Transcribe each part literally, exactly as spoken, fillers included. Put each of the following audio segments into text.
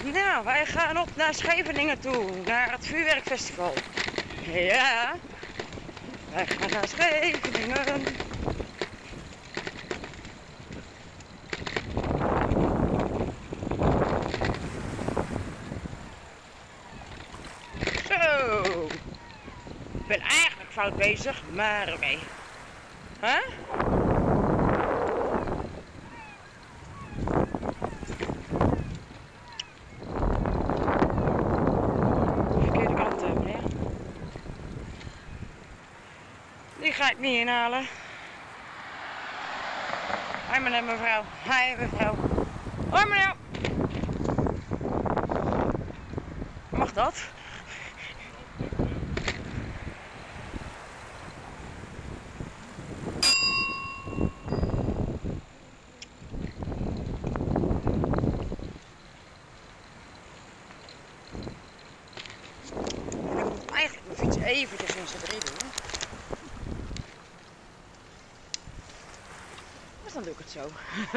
Nou, wij gaan op naar Scheveningen toe, naar het vuurwerkfestival. Ja, wij gaan naar Scheveningen. Zo, ik ben eigenlijk fout bezig, maar oké. Okay. Huh? Die ga ik niet inhalen. Hoi meneer, mevrouw. Hoi mevrouw. Hoi meneer. Mag dat? Ik moet eigenlijk mijn fiets eventjes in z'n drie doen. Dus dan doe ik het zo.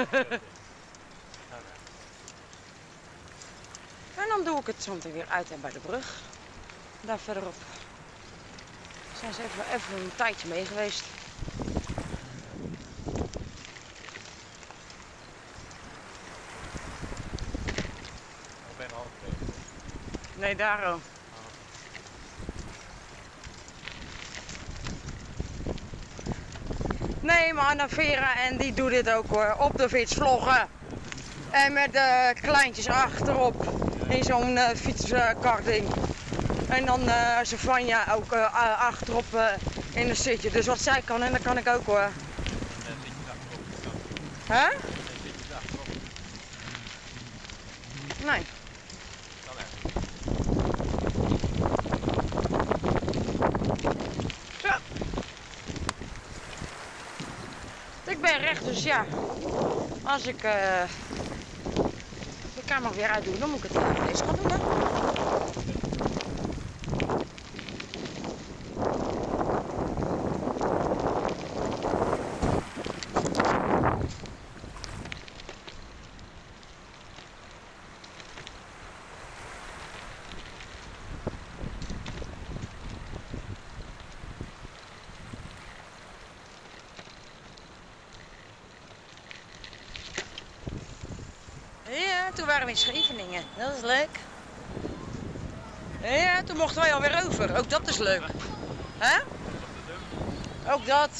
En dan doe ik het zo meteen weer uit en bij de brug. Daar verderop zijn ze even, even een tijdje mee geweest. Ik ben half bezig. Nee, daarom. Nee, maar Anna Vera en die doet dit ook hoor, op de fiets vloggen. En met de uh, kleintjes achterop in zo'n uh, fietskarting. Uh, en dan uh, Savanja ook uh, achterop uh, in een zitje. Dus wat zij kan en dat kan ik ook hoor. En zit je achterop? Hè? En zit je achterop? Nee. Kan echt. Zo. Ik ben recht, dus ja. Als ik uh, de camera weer uitdoe, dan moet ik het uh, deze gaan doen. Hè? Ja, toen waren we in Scheveningen. Dat is leuk. Ja, toen mochten wij alweer over. Ook dat is leuk. Hè? Ook dat.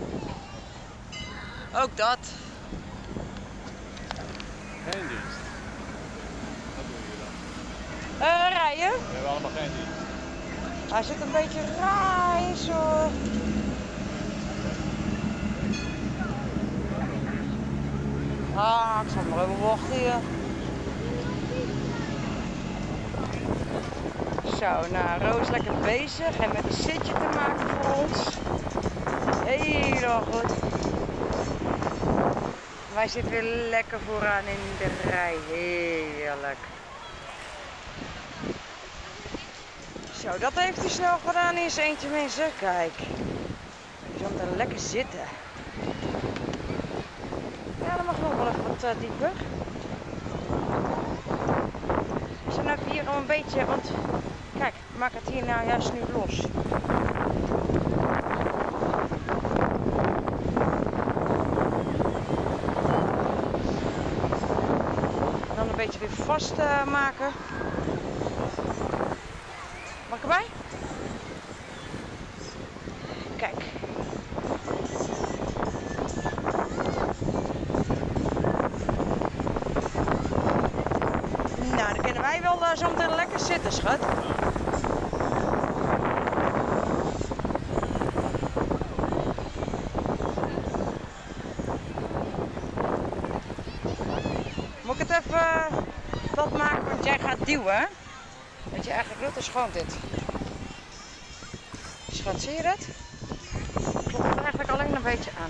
Ook dat. Geen dienst. Wat doen jullie dan? Uh, rijden? We hebben allemaal geen dienst. Hij zit een beetje raar zo. Ah, ik zal maar even wachten hier. Zo, nou, Roos lekker bezig en met een zitje te maken voor ons. Heel goed. Wij zitten weer lekker vooraan in de rij. Heerlijk. Zo, dat heeft hij snel gedaan in zijn eentje, mensen. Kijk. Die zal er lekker zitten. Ja, dat mag nog wel even wat uh, dieper. We zijn even hier al een beetje, want kijk, ik maak het hier nou juist nu los. En dan een beetje weer vast uh, maken. Mag ik erbij? Kijk. Nou, dan kunnen wij wel uh, zo meteen lekker zitten, schat. Moet ik het even uh, wat maken, want jij gaat duwen. Wat je eigenlijk doet is gewoon dit. Schat, zie je dat? Klopt het eigenlijk alleen een beetje aan.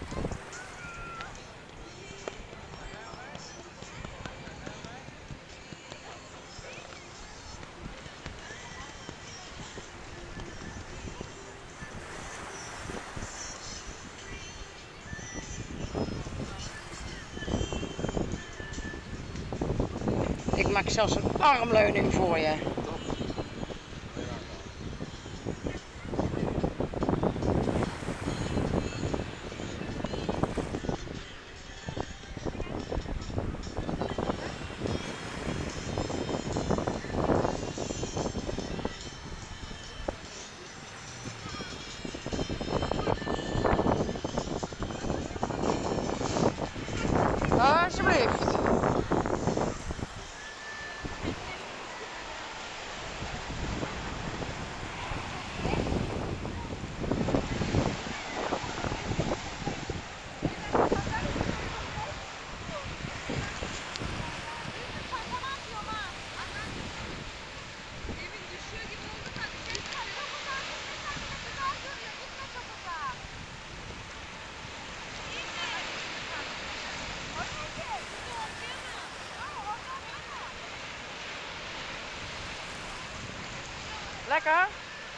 Ik maak zelfs een armleuning voor je. Alsjeblieft. Lekker?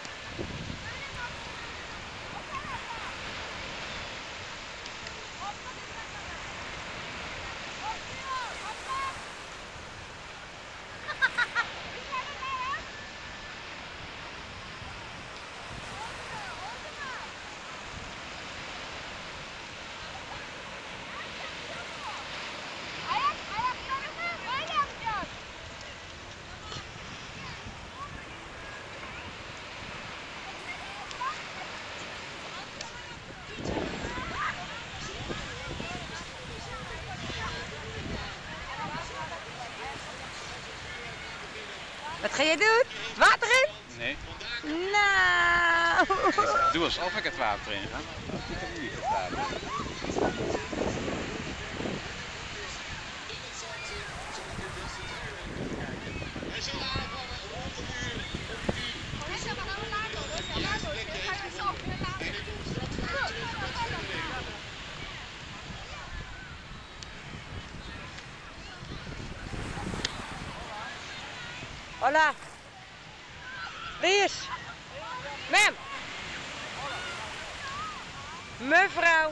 Wat ga je doen? Water in? Nee. Nou. Doe alsof ik het water in ga. Ik heb niet het water. Hola. Wie is? Ma'am. Mevrouw.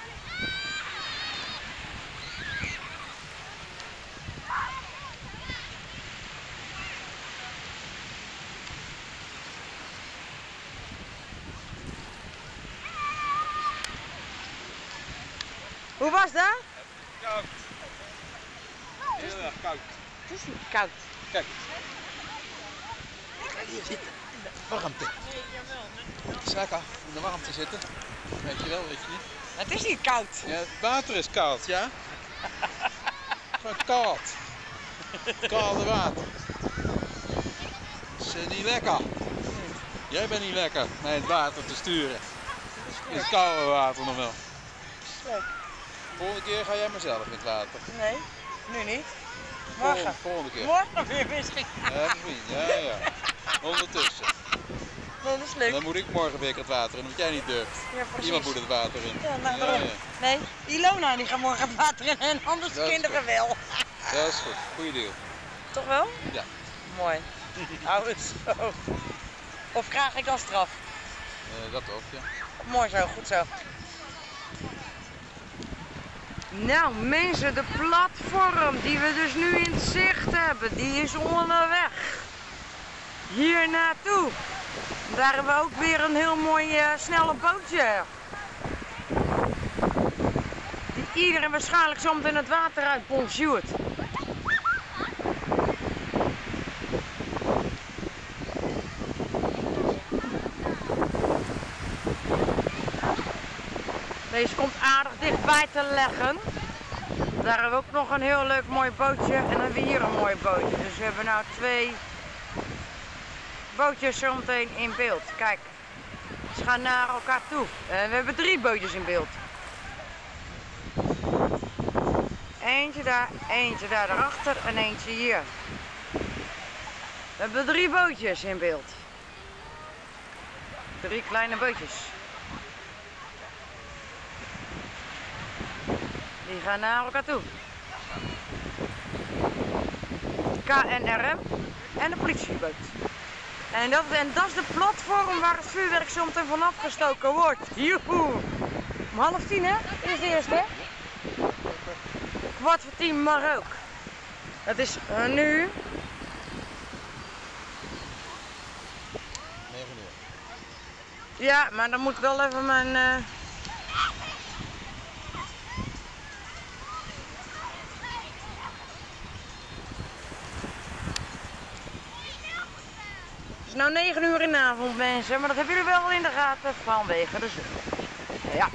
Hoe was dat? Koud. Heel erg koud. Het is niet koud. Kijk. Ga hier zitten, in de warmte. Het is lekker in de warmte zitten. Weet je wel, weet je niet. Het is niet koud. Ja, het water is koud, ja? Gewoon koud. Koude water. Is uh, niet lekker. Jij bent niet lekker met het water te sturen. Het is koude water nog wel. Leuk. Volgende keer ga jij maar zelf in het water. Nee, nu niet. Volgende, Morgen. volgende keer. Morgen weer misschien. Ja, misschien. Ja, ja. Ondertussen. Nee, dat is En leuk. dan moet ik morgen weer het water in, omdat jij niet durft. Ja, precies. Iemand moet het water in. Ja, nou, Ja, daarom. ja. Nee, Ilona die gaat morgen het water in en anders de Dat is kinderen goed. wel. Ja, dat is goed. Goeie deal. Toch wel? Ja. Mooi. Hou het zo. Of krijg ik als straf? Uh, dat ook, ja. Mooi zo, goed zo. Nou mensen, de platform die we dus nu in zicht hebben, die is onderweg. Hier naartoe. Daar hebben we ook weer een heel mooi uh, snelle bootje. Die iedereen waarschijnlijk zo meteen het water uit bonjourt. Deze komt aardig dichtbij te leggen. Daar hebben we ook nog een heel leuk mooi bootje en dan hebben we hier een mooi bootje. Dus we hebben nou twee bootjes zometeen in beeld. Kijk, ze gaan naar elkaar toe. En we hebben drie bootjes in beeld. Eentje daar, eentje daar daarachter en eentje hier. We hebben drie bootjes in beeld. Drie kleine bootjes. die gaan naar elkaar toe. K N R M en de politieboot. En dat, en dat is de platform waar het vuurwerk zo meteen vanaf gestoken wordt. Joehoe! Om half tien hè? Is de eerste hè? Kwart voor tien mag ook. Het is uh, nu... negen uur. Ja, maar dan moet ik wel even mijn... Uh... Het is nou negen uur in de avond mensen, maar dat hebben jullie wel in de gaten vanwege de zon. Ja.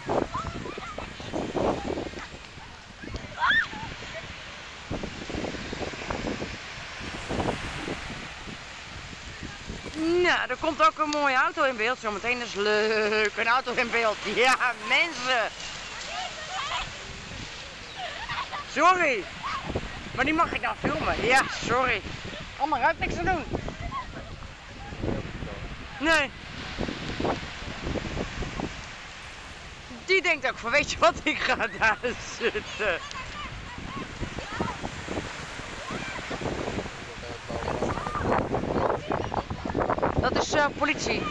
Nou, er komt ook een mooie auto in beeld. Zometeen is leuk. Een auto in beeld. Ja, mensen. Sorry. Maar die mag ik nou filmen. Ja, sorry. Allemaal ruikt niks te doen. Nee. Die denkt ook van, weet je wat, ik ga daar zitten. Dat is uh, politie.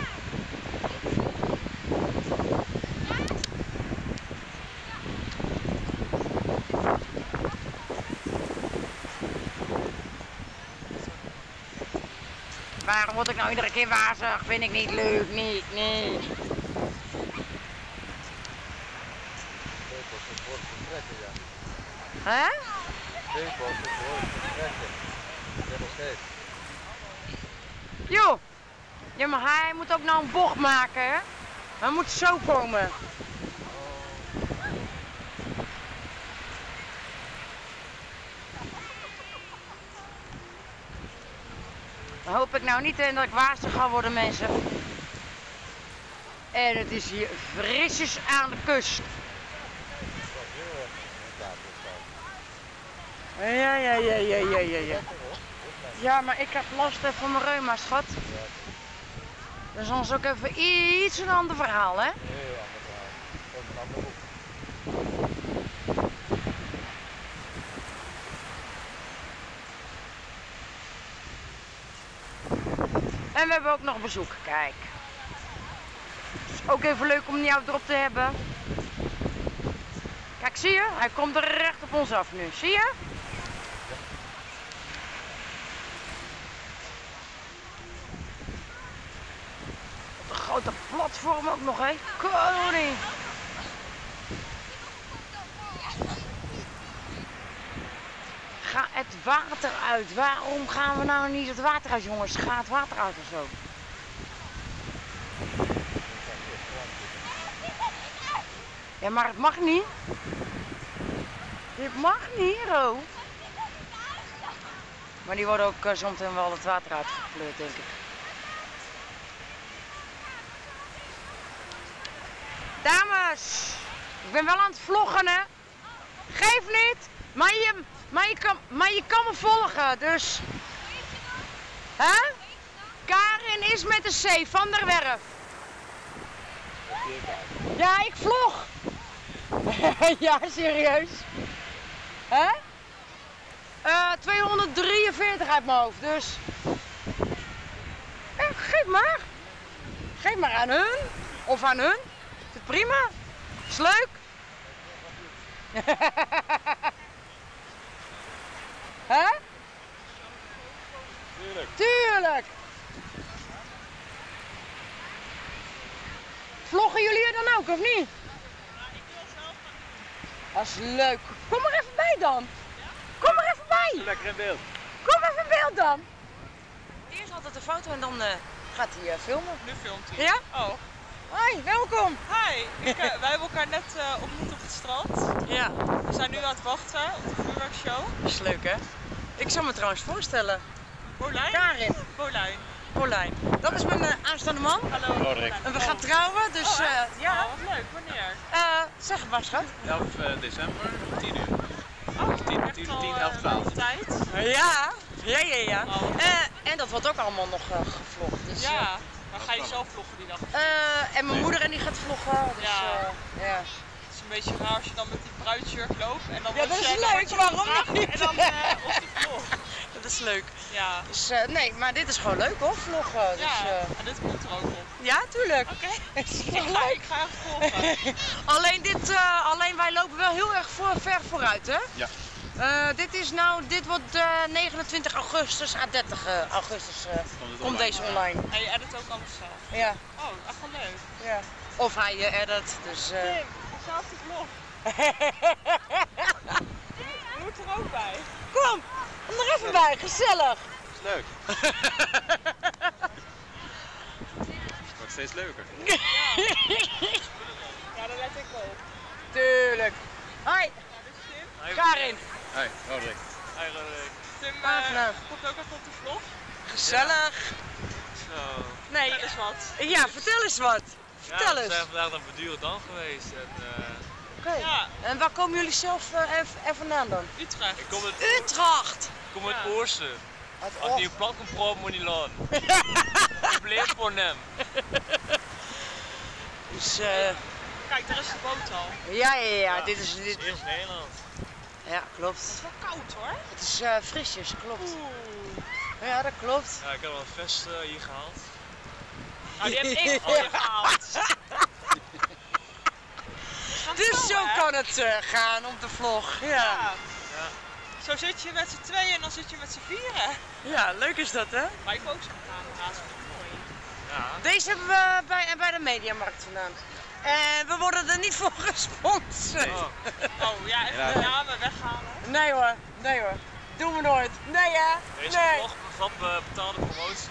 Waarom word ik nou iedere keer wazig? Vind ik niet leuk, niet, niet. Hè? Joh! Ja, maar hij moet ook nou een bocht maken, hè? Hij moet zo komen. Dan hoop ik nou niet in dat ik wazig ga worden, mensen. En het is hier frisjes aan de kust. Ja, ja, ja, ja, ja, ja, ja. Ja, maar ik heb last van mijn reuma, schat. Dat is ons ook even iets een ander verhaal, hè? Heel ander verhaal. Dat is een ander boek. En we hebben ook nog bezoek, kijk. Het is ook even leuk om jou erop te hebben. Kijk, zie je? Hij komt er recht op ons af nu, zie je? Wat een grote platform ook nog, hè? Koning! Ga het water uit. Waarom gaan we nou niet het water uit, jongens? Ga het water uit of zo. Ja, maar het mag niet. Dit mag niet, Ro. Maar die worden ook uh, soms wel het water uitgepleurd, denk ik. Dames, ik ben wel aan het vloggen, hè. Geef niet, maar je, maar je, kan, maar je kan me volgen, dus. Hè? Karin is met de C, Van der Werf. Ja, ik vlog. Ja, serieus. Hè? Uh, tweehonderddrieënveertig uit mijn hoofd, dus. Eh, geef maar. Geef maar aan hun. Of aan hun. Is het prima? Is leuk? Hè? Tuurlijk. Tuurlijk. Vloggen jullie er dan ook, of niet? Dat is leuk. Kom er even bij dan. Kom er even bij. Lekker in beeld. Kom even in beeld dan. Eerst altijd een foto en dan uh, gaat hij uh, filmen. Nu filmt hij. Ja? Oh. Hoi, welkom. Hi. Ik, uh, wij hebben elkaar net uh, ontmoet op het strand. Ja. We zijn nu aan het wachten op de vuurwerkshow. Dat is leuk, hè? Ik zal me trouwens voorstellen. Bolijn? Karin. Bolijn. Polijn. Dat is mijn uh, aanstaande man. Hallo. Roderick. En we gaan trouwen, dus Oh, uh, echt? ja. Oh, wat leuk. Wanneer? Uh, zeg het maar, schat. elf december, tien uur. Oh, tien, echt tien, al, tien, uh, elf, twaalf. lange tijd. Ja, ja, ja, ja. Oh. Uh, en dat wordt ook allemaal nog uh, gevlogd. Dus, Ja. Maar ga je zelf vloggen die dag? uh, uh, en mijn moeder en die gaat vloggen. Dus, Ja. uh, ja. Het is een beetje raar als je dan met die bruidsjurk loopt en dan Ja, dat word is je- dan leuk, word je waarom gevraagd niet? En dan uh, op de vlog. Dat is leuk. Ja. Dus uh, nee, maar dit is gewoon leuk hoor, vloggen. Dus, Ja, uh... en dit komt er ook op. ja, tuurlijk. Oké, okay. Het is ik, toch ga, leuk. ik ga even volgen. alleen, dit, uh, alleen wij lopen wel heel erg voor, ver vooruit, hè? Ja. Uh, dit is nou, dit wordt uh, negenentwintig augustus, à dertig augustus uh, komt online. deze online. En je edit ook alles zelf? Ja. Oh, echt wel leuk. Ja. Of hij uh, edit, dus... Uh... Tim, dezelfde vlog. Je moet er ook bij. Kom, kom er even bij, gezellig. Dat is leuk. Het wordt steeds leuker. Ja. Ja, dat let ik op. Tuurlijk. Hoi, Ja, dit is Tim. Karin. Hoi, Roderick. Hi Roderick. Tim uh, Aangenaam. komt ook even op de vlog. Gezellig. Zo. Nee, Vertel eens wat. ja, vertel eens wat. Vertel ja, eens. we zijn vandaag naar Madurodam geweest en uh, Oké. Ja. En waar komen jullie zelf uh, even, even vandaan dan? Utrecht. ik kom uit, Utrecht. ik kom uit Ja. Oorsen. Uit Als die een plank een pro Monilon. Probleem voor hem. Dus, uh, Kijk, daar is de boot al. ja, ja, ja, dit is... Dit Dit... is eerst Nederland. Ja, klopt. Het is wel koud hoor. Het is uh, frisjes, klopt. Oeh. Ja, dat klopt. Ja, ik heb wel een vest uh, hier gehaald. Nou, die heb ik al gehaald. Dus zo kan het uh, gaan op de vlog. Ja. Ja. Ja. Zo zit je met z'n tweeën en dan zit je met z'n vieren. Ja, leuk is dat, hè? Maar ik heb ook zo'n camera's, vind ik mooi. Ja. Deze hebben we bij, bij de Mediamarkt vandaan. En we worden er niet voor gesponsord. Oh. Oh ja, even de namen weghalen. Nee hoor, nee hoor. Doen we nooit. Nee hè? Deze Nee. vlog bevat uh, betaalde promotie.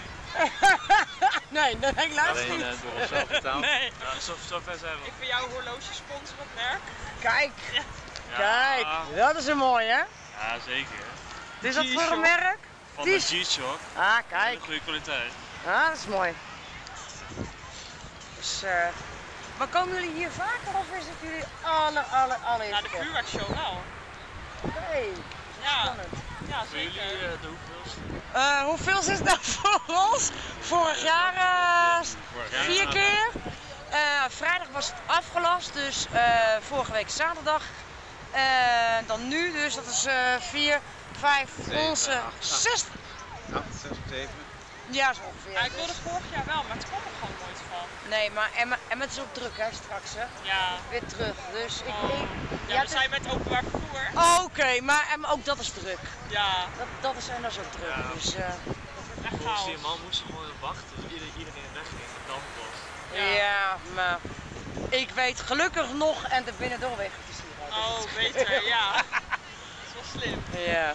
nee, nee, helaas Alleen niet. uh, door onszelf betaald. Nee. Ja, zo, zo ver zijn we. Ik vind jouw horloge sponsoren het merk. Kijk, Ja. kijk, dat is een mooi hè? Ja, zeker. Wat is dat voor een G-Shock. merk? Van Die de is- G-Shock. Ah, Hele kijk. goede kwaliteit. Ah, dat is mooi. Dus, uh, maar komen jullie hier vaker of is het jullie aller, aller, allereerste Nou, de keer? vuurwerkshow wel. Oké, Ja, spannend. ja Voor jullie zeker. uh, de hoeveelste? Uh, hoeveel is het nou voor ons? Vorig jaar uh, vier keer. Uh, vrijdag was het afgelast, dus uh, vorige week zaterdag. Uh, dan nu, dus dat is uh, vier, vijf, Zeven, onze acht, acht. zes. acht, zes, zeven. Ja, zo ongeveer. Ja, ik wilde vorig jaar wel, maar het kwam er gewoon nooit van. Nee, maar Emma, Emma het is ook druk hè, straks hè. Ja. Weer terug, dus ik... Oh. ik Ja, ja, we zijn met openbaar vervoer. oh, Oké, maar Emma, ook dat is druk. Ja, Dat, dat is, en dat is ook druk, Ja. dus... Uh, dat wordt echt Volgens chaos. die man moest ze gewoon wachten tot iedereen, iedereen wegging en dan pas. Ja. ja. maar ik weet gelukkig nog en de binnendoorweg is hier. Oh, beter, ja. Dat is wel slim. Ja.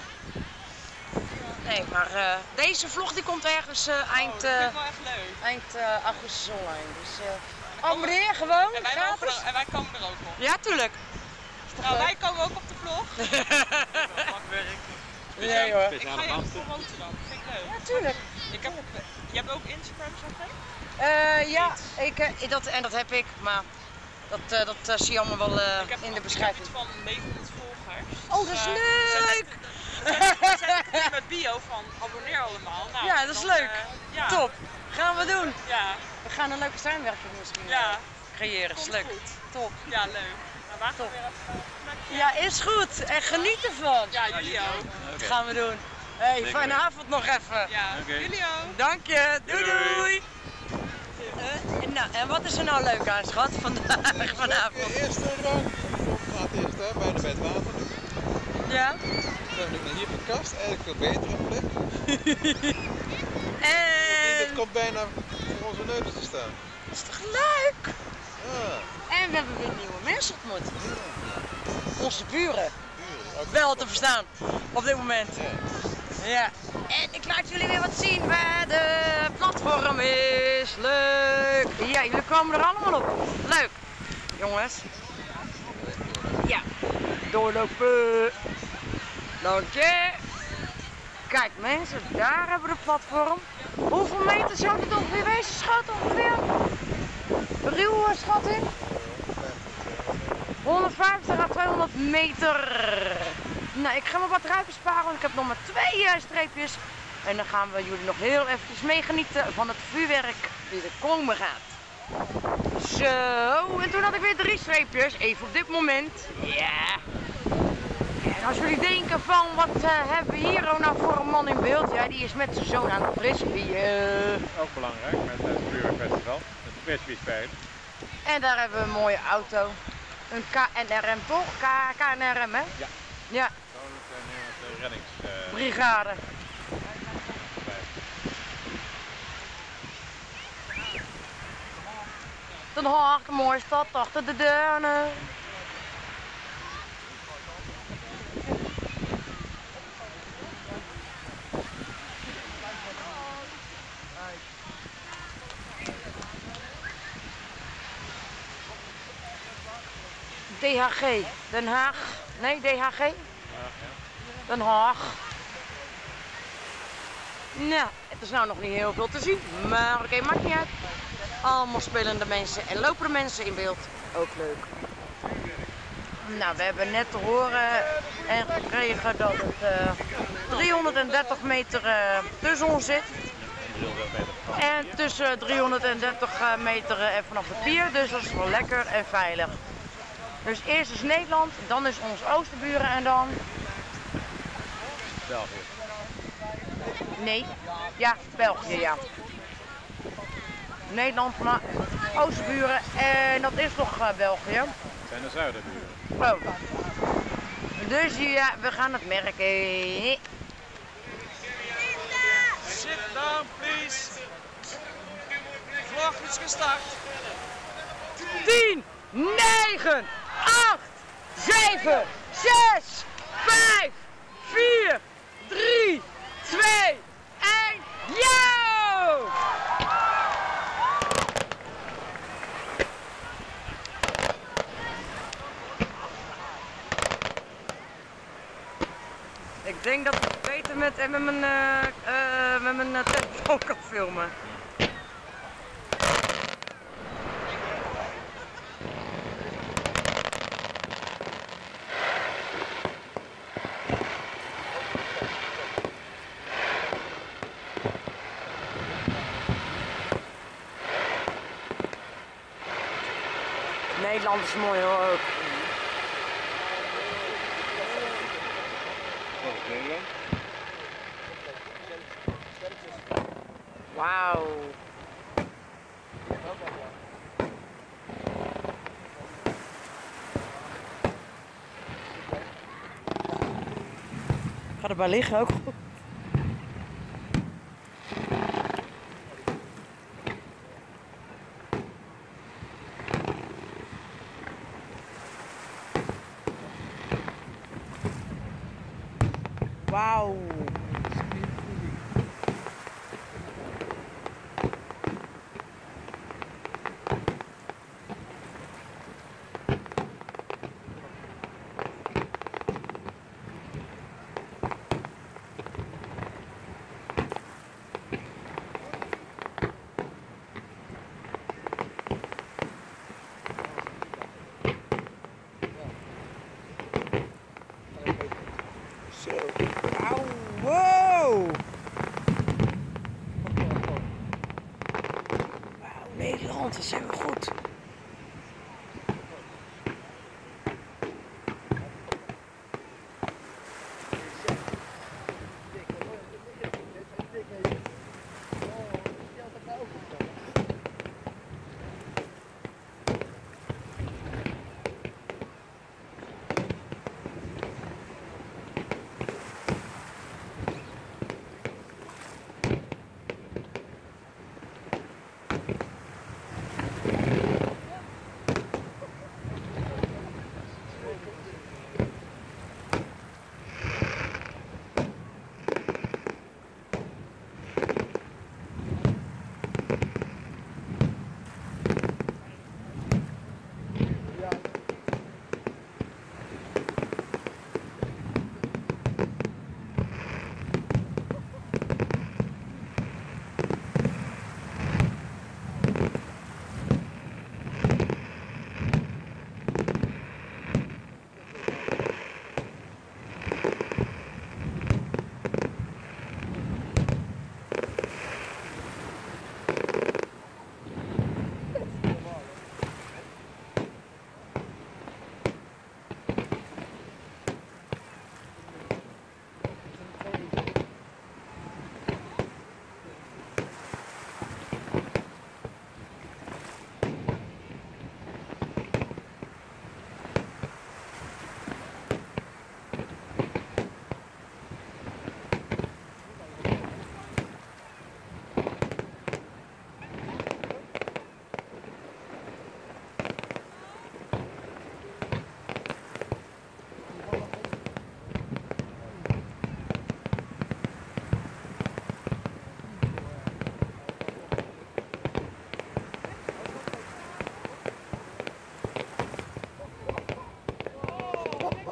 Nee, maar uh, deze vlog die komt ergens uh, Oh, eind, dat uh, vind ik wel echt leuk. eind uh, augustus online. Dus uh, abonneer gewoon, En wij, mogen gratis. er, en wij komen er ook op. Ja, tuurlijk. Nou, wij komen ook op de vlog. Vakwerk. Nee hoor. Ik ga je ook promoten dan. Vind ik leuk. Ja, tuurlijk. Ik heb, je hebt ook Instagram, zeg ik? Uh, ja, ik, uh, dat, en dat heb ik, maar dat, uh, dat uh, zie je allemaal wel uh, Ik heb, in de ik heb beschrijving. iets van negenhonderd volgers. Oh, dat is Dus, uh, leuk! Zet, zet ik het in mijn bio van abonneer allemaal. Nou, Ja, dat is dan, leuk. uh, ja. Top, gaan we doen. Ja, We gaan een leuke samenwerking misschien ja. uh, creëren. Komt Is leuk. goed. Top. Ja, leuk. Nou, wij gaan Top. weer even een plekje. Ja, is goed. En geniet ervan. Ja, jullie ook. Dat gaan we doen. Hey, Zeker fijne weten. avond nog even. Ja, Oké. jullie ook. Dank je. Doei Doei. doei. Uh, en, nou, en wat is er nou leuk aan, schat, vandaag, vanavond? De eerste rang. Kom gaat eerst hè, bijna bij het water. Ja. Dan ben ik naar hier op de kast, eigenlijk veel betere plek. En... Dit komt bijna voor onze neus te staan. Dat is toch leuk? Ja. En we hebben weer nieuwe mensen ontmoet. Onze buren. Buren, ook Wel te verstaan, op dit moment. Ja. Ja. En ik laat jullie weer wat zien waar de platform is. Leuk. Ja, jullie komen er allemaal op. Leuk. Jongens. Ja. Doorlopen. Dank je. Kijk mensen, daar hebben we de platform. Hoeveel meter zou dit ongeveer wezen, schat? Ongeveer? Ruw schatting? honderdvijftig à tweehonderd meter. Nou, ik ga mijn batterij besparen, want ik heb nog maar twee uh, streepjes. En dan gaan we jullie nog heel eventjes meegenieten van het vuurwerk die er komen gaat. Zo, en toen had ik weer drie streepjes, even op dit moment. Ja. En als jullie denken van, wat uh, hebben we hier ook nou voor een man in beeld? Ja, die is met zijn zoon aan het frisbee. Uh... Ook belangrijk met het Burenfestival, het frisbee spelen. En daar hebben we een mooie auto. Een K N R M toch? K KNRM hè? Ja. Ja. Koninklijke Nederlandse Reddings... Uh... Brigade. Den Haag, de mooie stad achter de duinen. D H G, Den Haag. Nee, D H G? Den Haag. Nou, het is nou nog niet heel veel te zien, maar oké, okay, maakt niet uit. Allemaal spelende mensen en lopende mensen in beeld. Ook leuk. Nou, we hebben net te horen en gekregen dat het uh, driehonderddertig meter uh, tussen ons zit. En tussen driehonderddertig meter en vanaf de pier, dus dat is wel lekker en veilig. Dus eerst is Nederland, dan is ons oosterburen en dan... België. Nee, ja, België, ja. Nederland, maar oosterburen en dat is nog uh, België. Dat zijn de zuiderburen. Oh. Dus ja, we gaan het merken. Sit down, please. Vlog is gestart. tien, negen, acht, zeven, zes, vijf, vier, drie, twee, één, yo! Ik denk dat ik beter met, met mijn, uh, uh, met mijn uh, telefoon kan filmen. Nederland is mooi hoor ook. Wauw. Ik ga erbij liggen ook goed. Wauw. Wow! Wauw, Nederland, dat zijn we goed.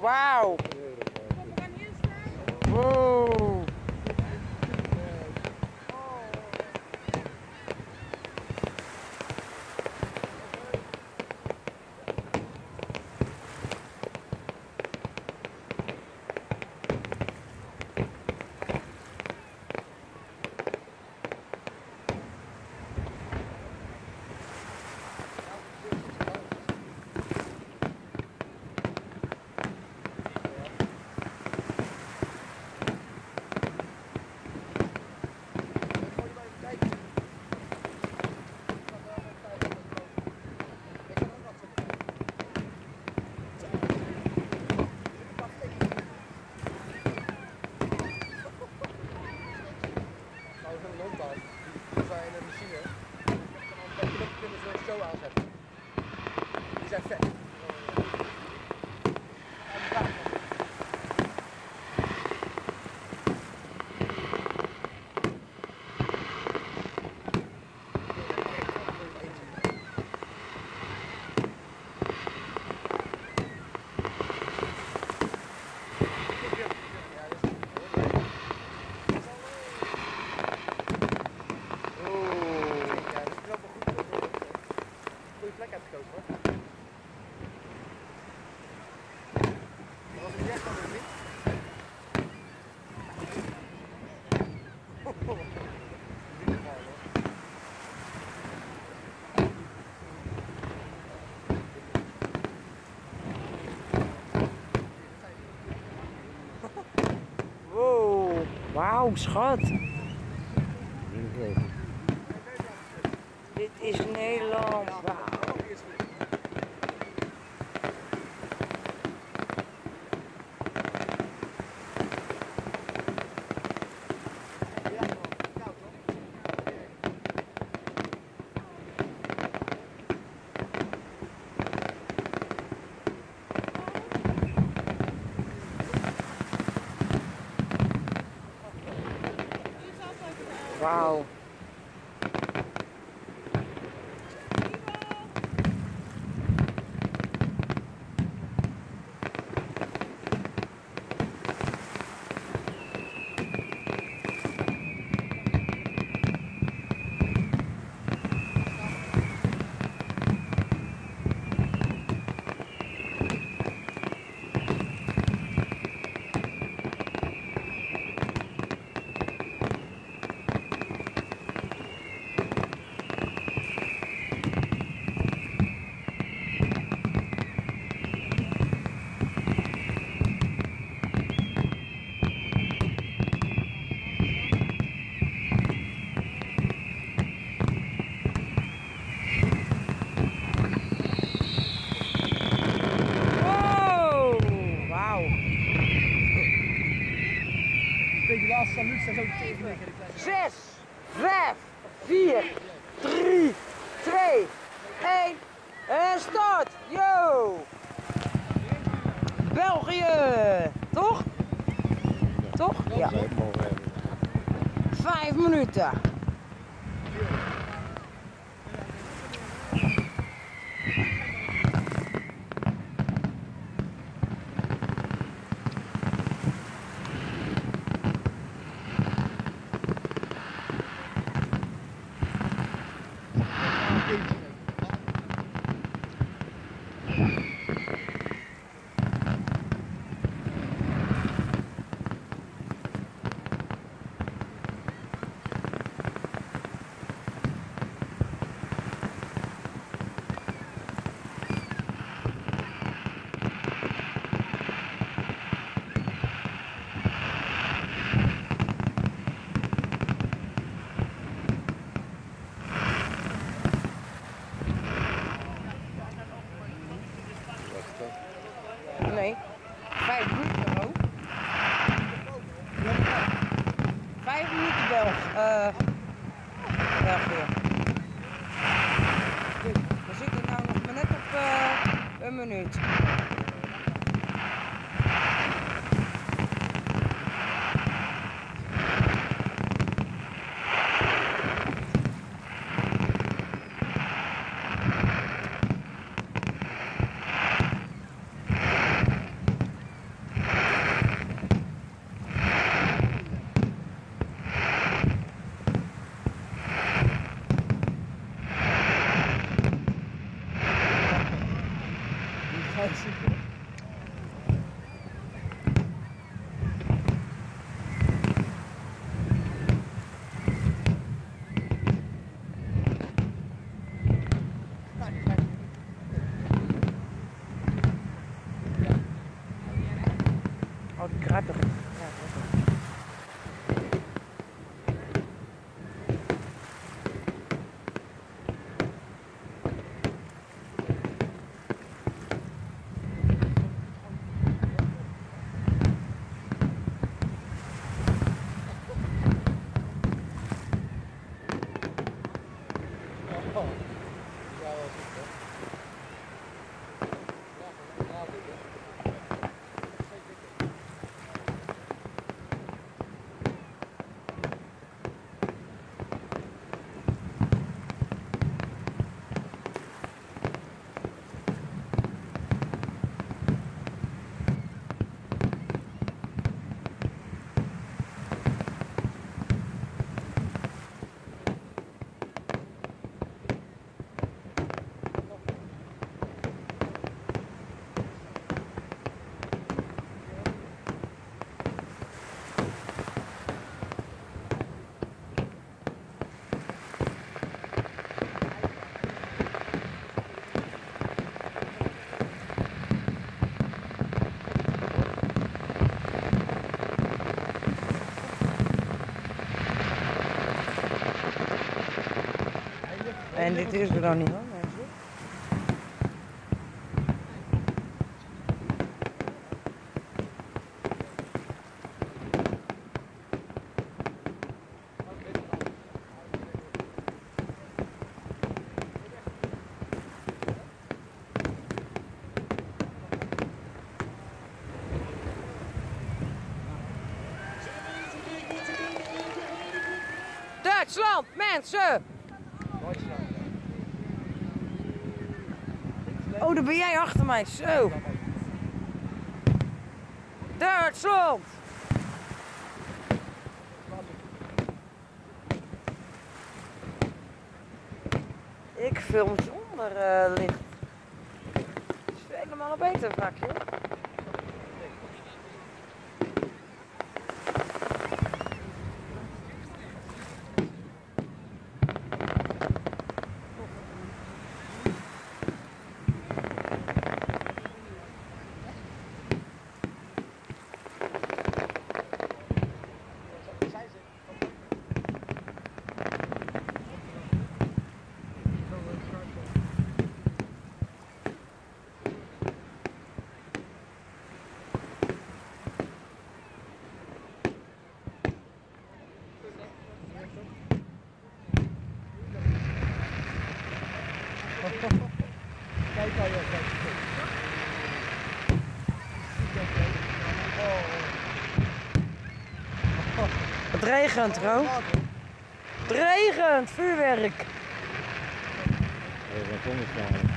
Wauw. Wow. Wauw, schat. Dit is Nederland. Wauw. Wauw. Zes, vijf, vier, drie, twee, één en start! Yo! België! Toch? Toch? Ja. Vijf minuten. Nee, vijf minuten ook. Vijf minuten Belg. Uh, België. We zitten nou nog maar net op uh, een minuut. Oh, die kruipt erin. Ja, dat is het. En dit is er dan niet hoor, mensen. Duitsland, mensen! Oh, daar ben jij achter mij, zo. Duitsland! Ik film zonder uh, licht. Het is helemaal een beter vakje. Kijk al je Het regent, Ro. Het regent, vuurwerk. Even zonneschijn.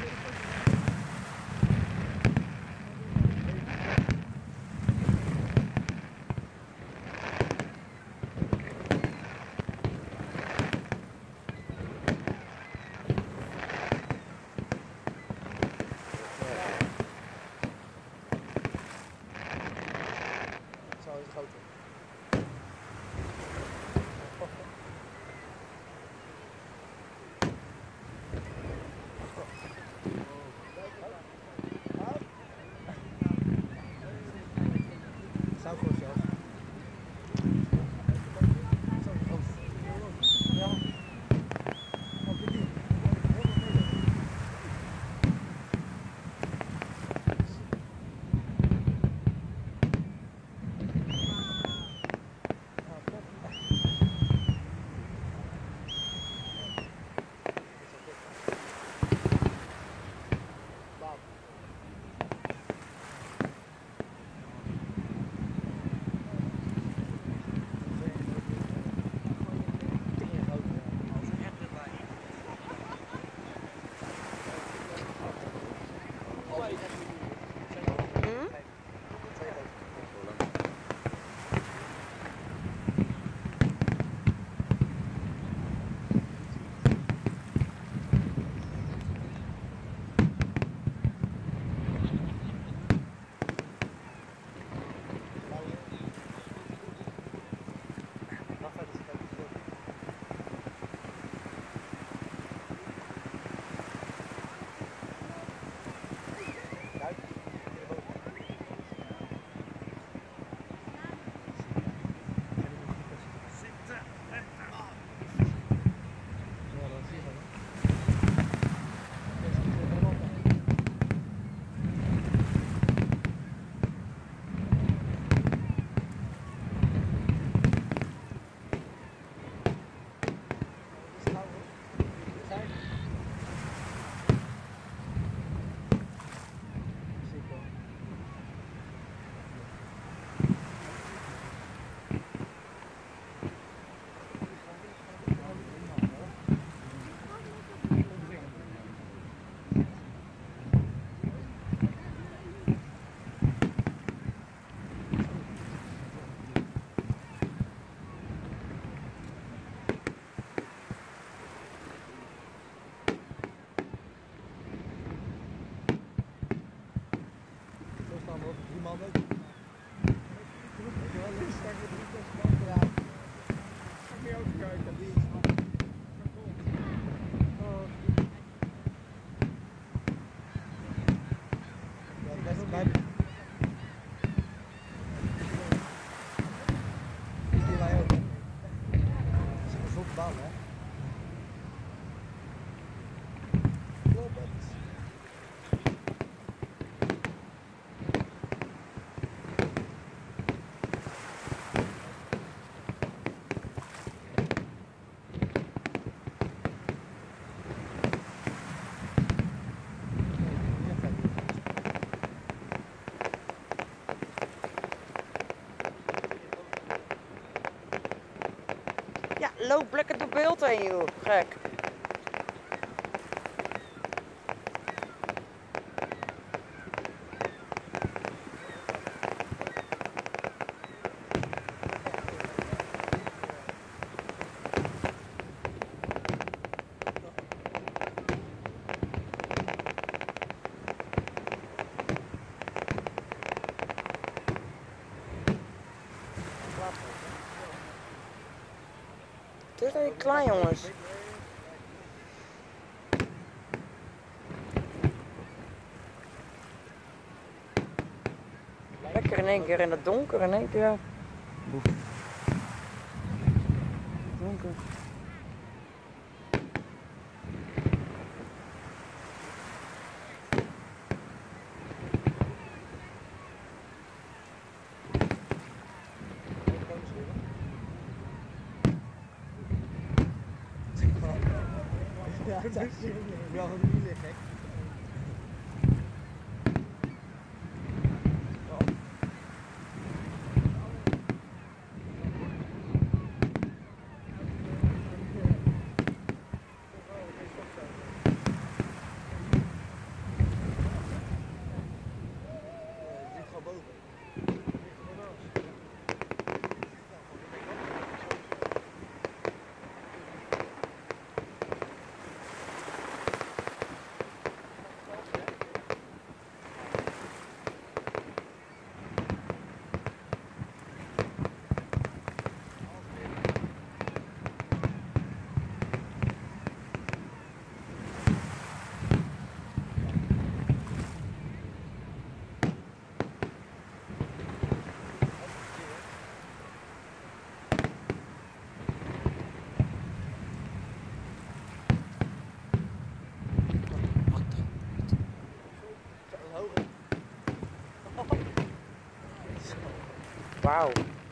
Zo is het groter. Zou goed zelf. Zo groot. Ja. Op de die. loop lekker door beeld heen, joh. Gek. Het is niet klein, jongens. Lekker in één keer in het donker, in één keer. Boef. Donker. Ja, dat is wel een moeilijk, gek. Wauw.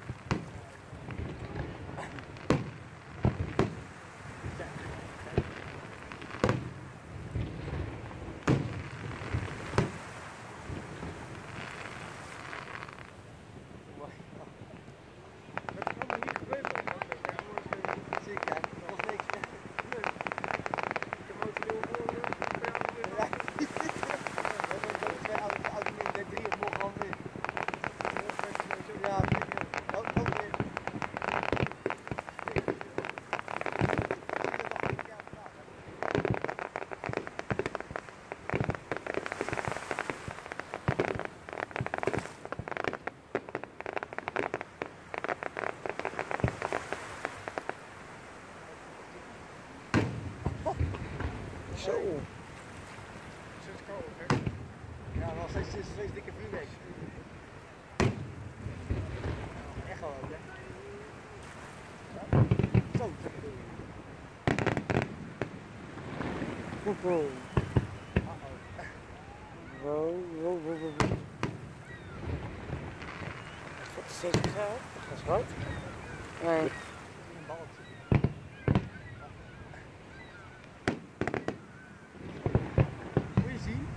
Zo. Zo is koud, hè? Ja, nog steeds is steeds dikke vuurwerk. Echt wel, hè? Zo. Wow. Wow, wow, wow, wow. Wat is dit? Dat is rood? Nee. Een balletje. Moet je zien?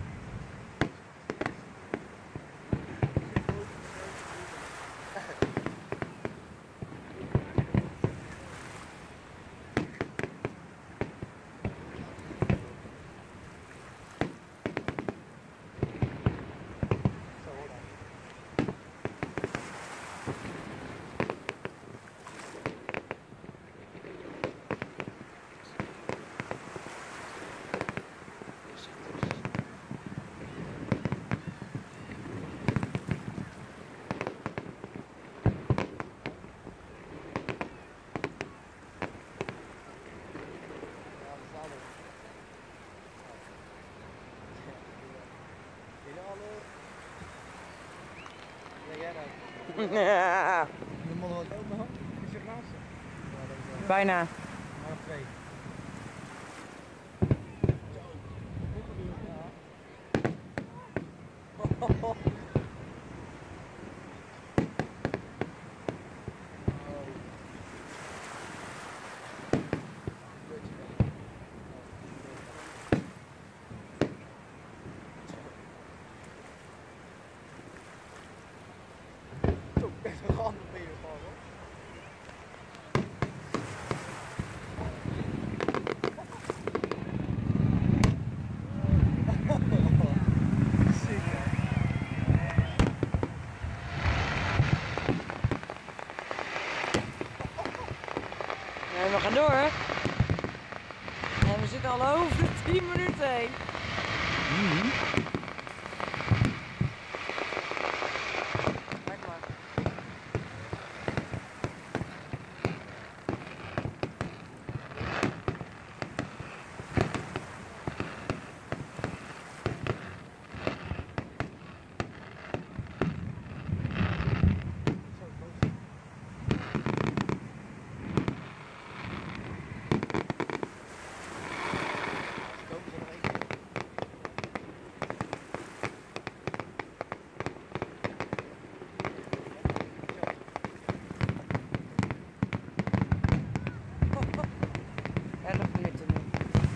Ja. De man wat ook nog? Is je laatste? Bijna. Maar twee. Zo, best wel handig ben je gewoon, hoor. we gaan door. En we zitten al over de tien minuten heen. Mm-hmm. Kijk maar. elf minuten nu.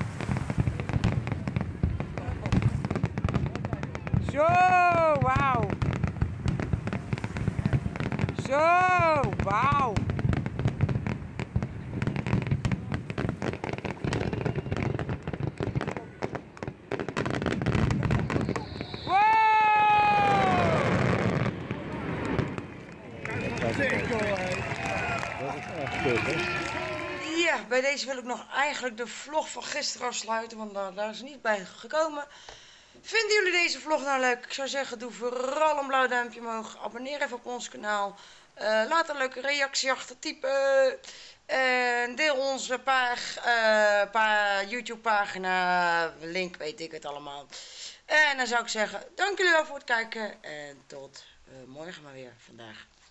Zo, wauw. Zo, wauw. Ja, bij deze wil ik nog eigenlijk de vlog van gisteren afsluiten, want daar, daar is niet bij gekomen. Vinden jullie deze vlog nou leuk? Ik zou zeggen, doe vooral een blauw duimpje omhoog. Abonneer even op ons kanaal. Uh, laat een leuke reactie achter, typen. En deel onze pag, uh, pa, YouTube pagina, link weet ik het allemaal. En dan zou ik zeggen, dank jullie wel voor het kijken en tot uh, morgen maar weer vandaag.